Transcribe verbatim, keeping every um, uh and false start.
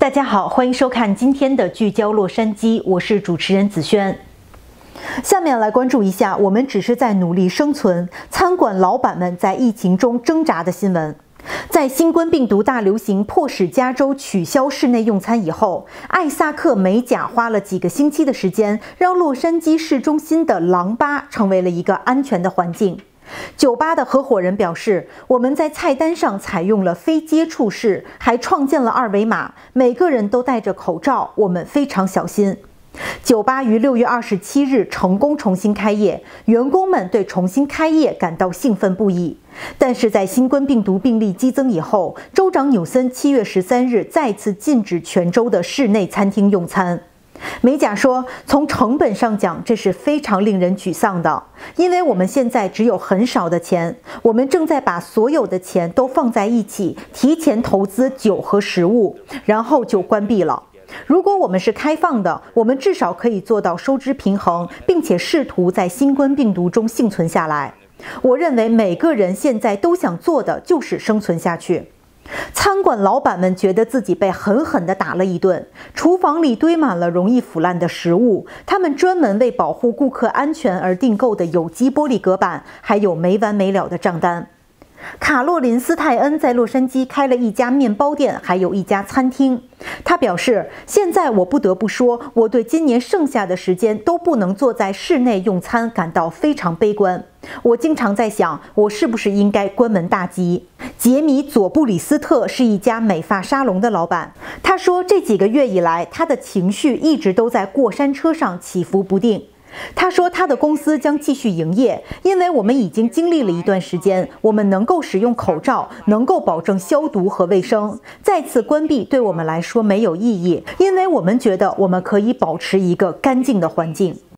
大家好，欢迎收看今天的聚焦洛杉矶，我是主持人子轩。下面来关注一下我们只是在努力生存，餐馆老板们在疫情中挣扎的新闻。在新冠病毒大流行迫使加州取消室内用餐以后，艾萨克美甲花了几个星期的时间，让洛杉矶市中心的狼吧成为了一个安全的环境。酒吧的合伙人表示，我们在菜单上采用了非接触式，还创建了二维码，每个人都戴着口罩，我们非常小心。酒吧于六月二十七日成功重新开业，员工们对重新开业感到兴奋不已。但是在新冠病毒病例激增以后，州长纽森七月十三日再次禁止全州的室内餐厅用餐。美甲说，从成本上讲，这是非常令人沮丧的，因为我们现在只有很少的钱，我们正在把所有的钱都放在一起，提前投资酒和食物，然后就关闭了。如果我们是开放的，我们至少可以做到收支平衡，并且试图在新冠病毒中幸存下来。我认为每个人现在都想做的就是生存下去。餐馆老板们觉得自己被狠狠地打了一顿，厨房里堆满了容易腐烂的食物，他们专门为保护顾客安全而订购的有机玻璃隔板，还有没完没了的账单。卡洛琳·斯泰恩在洛杉矶开了一家面包店，还有一家餐厅。他表示，现在我不得不说，我对今年剩下的时间都不能坐在室内用餐感到非常悲观。我经常在想，我是不是应该关门大吉。杰米·佐布里斯特是一家美发沙龙的老板，他说，这几个月以来，他的情绪一直都在过山车上起伏不定。他说，他的公司将继续营业，因为我们已经经历了一段时间，我们能够使用口罩，能够保证消毒和卫生。再次关闭对我们来说没有意义，因为我们觉得我们可以保持一个干净的环境。